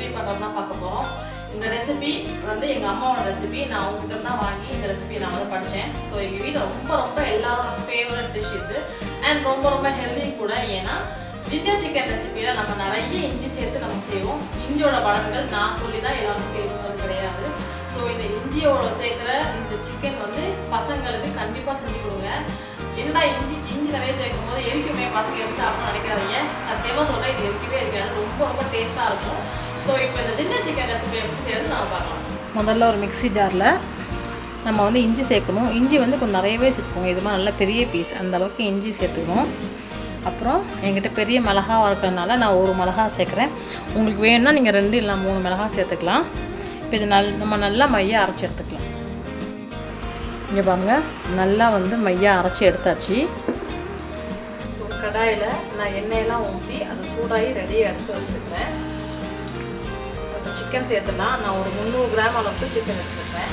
எப்படி பண்ணுறோம்னா பார்க்க போகிறோம். இந்த ரெசிபி வந்து எங்கள் அம்மாவோட ரெசிபி. நான் அவங்ககிட்ட தான் வாங்கி இந்த ரெசிபி நான் வந்து படித்தேன். ஸோ எங்கள் வீட்டில் ரொம்ப எல்லாரோட ஃபேவரட் டிஷ் இது. அண்ட் ரொம்ப ஹெல்தி கூட. ஏன்னா ஜிஞ்சர் சிக்கன் ரெசிபியில் நம்ம நிறைய இஞ்சி சேர்த்து நம்ம செய்வோம். இஞ்சியோட பலன்கள் நான் சொல்லி தான் எல்லாருக்கும் தெரியுங்கிறது கிடையாது. ஸோ இந்த இஞ்சியோட சேர்க்குற இந்த சிக்கன் வந்து பசங்களுக்கு கண்டிப்பாக செஞ்சு கொடுங்க. என்னடா இஞ்சி நிறைய சேர்க்கும் போது எரிக்குமே பசங்க எப்படி சாப்பிடணும்னு நினைக்காதீங்க. சத்தியமாக சொல்கிறேன், இது எரிக்கவே இருக்காது. ரொம்ப டேஸ்ட்டாக இருக்கும். ஸோ இப்போ இந்த ஜிஞ்சர் சிக்கன் ரெசிபி எப்படி செய்யறது நம்ம பார்க்கலாம். முதல்ல ஒரு மிக்ஸி ஜாரில் நம்ம வந்து இஞ்சி சேர்க்கணும். இஞ்சி வந்து கொஞ்சம் நிறையவே சேர்த்துக்கோங்க. இது மாதிரி நல்லா பெரிய பீஸ் அந்த அளவுக்கு இஞ்சி சேர்த்துக்கணும். அப்புறம் என்கிட்ட பெரிய மிளகா இருக்கிறதுனால நான் ஒரு மிளகா சேர்க்குறேன். உங்களுக்கு வேணும்னா நீங்கள் 2 இல்லை 3 மிளகா சேர்த்துக்கலாம். இப்போ இது நம்ம நல்லா மையாக அரைச்சி எடுத்துக்கலாம். இங்கே பாருங்கள், நல்லா வந்து மையாக அரைச்சி எடுத்தாச்சு. ஒரு கடாயில் நான் எண்ணெயெல்லாம் ஊற்றி அதை சூடாகி ரெடியாக எடுத்து வச்சுருக்கிறேன். இப்போ சிக்கன் சேர்த்துலாம். நான் ஒரு 300 கிராம் அளவுக்கு சிக்கன் எடுத்துருக்கேன்.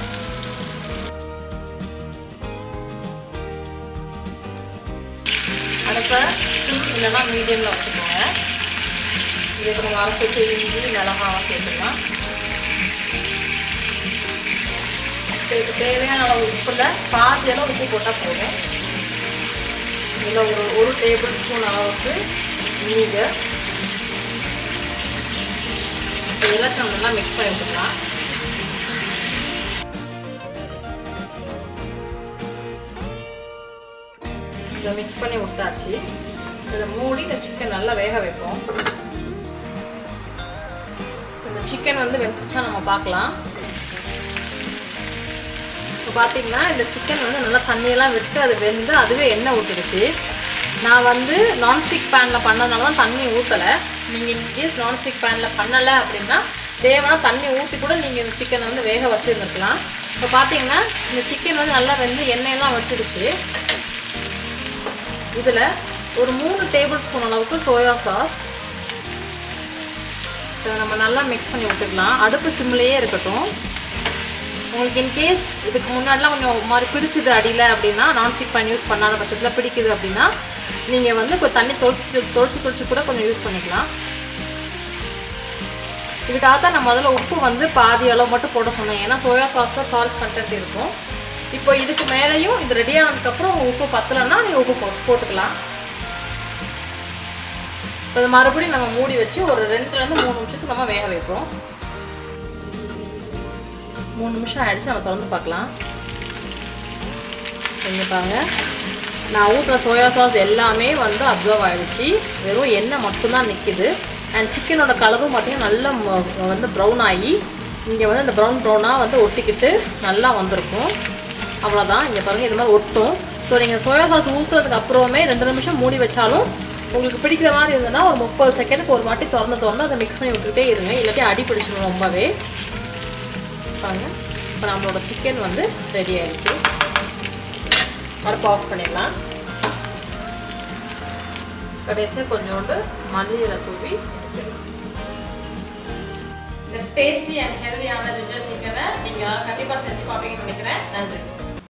அடுத்த சிம் இல்லைன்னா மீடியமில் வச்சுக்கோங்க. இதுக்கு நம்ம அரைச்சி வச்சு இஞ்சி மிளகாவும் சேர்த்துக்கலாம். இதுக்கு தேவையான அளவு உப்பில் பாதி அளவு உப்பு போட்டால் போதும். இதில் ஒரு டேபிள் ஸ்பூன் அளவுக்கு வினிகர். இதெல்லாம் நம்ம நல்லா மிக்ஸ் பண்ணி விட்டுக்கலாம். இதை மிக்ஸ் பண்ணி விட்டாச்சு. இதை மூடி இந்த சிக்கன் நல்லா வேக வைப்போம். இந்த சிக்கன் வந்து வெந்துச்சா நம்ம பார்க்கலாம். இப்போ பார்த்தீங்கன்னா இந்த சிக்கன் வந்து நல்லா தண்ணியெல்லாம் விட்டு அது வெந்து அதுவே எண்ணெய் ஊற்றிடுச்சு. நான் வந்து நான்ஸ்டிக் பேனில் பண்ணதுனால தான் தண்ணி ஊற்றலை. நீங்கள் இன்கேஸ் நான்ஸ்டிக் பேனில் பண்ணலை அப்படின்னா தேவையான தண்ணி ஊற்றி கூட நீங்கள் இந்த சிக்கனை வந்து வேக வச்சுருந்துருக்கலாம். இப்போ பார்த்தீங்கன்னா இந்த சிக்கன் வந்து நல்லா வெந்து எண்ணெயெல்லாம் வச்சிடுச்சு. இதில் ஒரு 3 டேபிள் ஸ்பூன் அளவுக்கு சோயா சாஸ் இதை நம்ம நல்லா மிக்ஸ் பண்ணி விட்டுக்கலாம். அடுப்பு சிம்லேயே இருக்கட்டும். உங்களுக்கு இன்கேஸ் இதுக்கு முன்னாடிலாம் கொஞ்சம் மாதிரி பிடிச்சிது அடியில் அப்படின்னா, நான்ஸ்டிக் பேன் யூஸ் பண்ணாத பட்சத்தில் பிடிக்குது அப்படின்னா நீங்கள் வந்து கொஞ்சம் தண்ணி தொளிச்சு கூட கொஞ்சம் யூஸ் பண்ணிக்கலாம். இதுக்காக தான் நான் முதல்ல உப்பு வந்து பாதி அளவு மட்டும் போட சொன்னேன். ஏன்னா சோயா சாஸில் சால்ட் கண்டென்ட் இருக்கும். இப்போ இதுக்கு மேலேயும் இது ரெடி ஆனதுக்கப்புறம் உப்பு பத்தலைன்னா நீங்கள் உப்பு போட்டுக்கலாம். இப்போ இது மறுபடியும் நம்ம மூடி வச்சு ஒரு 2லேருந்து 3 நிமிஷத்துக்கு நம்ம வேக வைப்போம். 3 நிமிஷம் ஆகிடுச்சு. நம்ம திறந்து பார்க்கலாம். செஞ்சுப்பாங்க. நான் ஊற்றுற சோயா சாஸ் எல்லாமே வந்து அப்சர்வ் ஆகிடுச்சு. வெறும் எண்ணெய் மட்டும்தான் நிற்கிது. அண்ட் சிக்கனோட கலரும் பார்த்திங்கன்னா நல்லா வந்து ப்ரௌன் ஆகி இங்கே வந்து இந்த ப்ரௌனாக வந்து ஒட்டிக்கிட்டு நல்லா வந்திருக்கும். அவ்வளோதான். இங்கே பாருங்கள், இது மாதிரி ஒட்டும். ஸோ நீங்கள் சோயா சாஸ் ஊற்றுறதுக்கு அப்புறமே 2 நிமிஷம் மூடி வச்சாலும் உங்களுக்கு பிடிக்கிற மாதிரி இருந்ததுன்னா ஒரு 30 செகண்டுக்கு ஒரு வாட்டி திறந்து அதை மிக்ஸ் பண்ணி விட்டுக்கிட்டே இருங்க. இல்லாட்டி அடி பிடிச்சிடும் ரொம்பவே. பாருங்க, இப்போ நம்மளோட சிக்கன் வந்து ரெடி ஆகிடுச்சு. அடுப்பு ஆஃப் பண்ணிடலாம். கடைசியாக கொஞ்சோண்டு மல்லியில தூவி டேஸ்டி அண்ட் ஹெல்தியான ஜிஞ்சர் சிக்கனை நீங்கள் கண்டிப்பாக செஞ்சு பார்ப்பீங்கன்னு நினைக்கிறேன். நன்றி.